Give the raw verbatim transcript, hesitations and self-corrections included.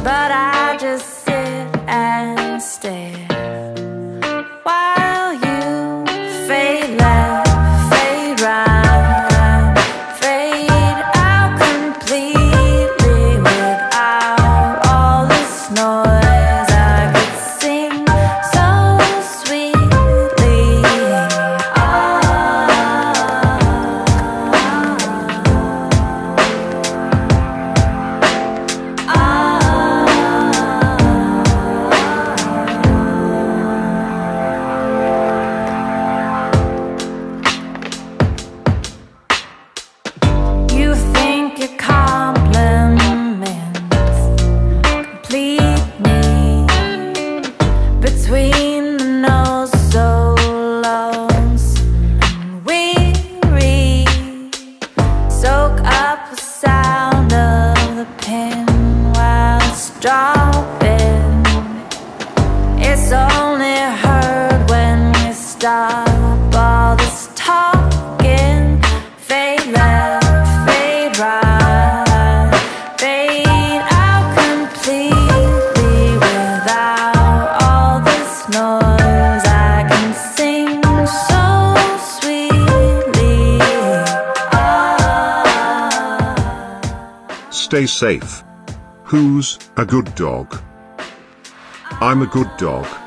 but I just sit and stare while you fade left, fade right, fade out completely. Without all this noise, I could sing so sweetly. Ah, you think your compliments complete me between the nose so lonesome and weary. Soak up the sound of the pen while it's dropping. It's only heard when we stop all this talking. Fade left, fade right, fade out completely. Without all this noise, I can sing so sweetly. Ah. Stay safe. Who's a good dog? I'm a good dog.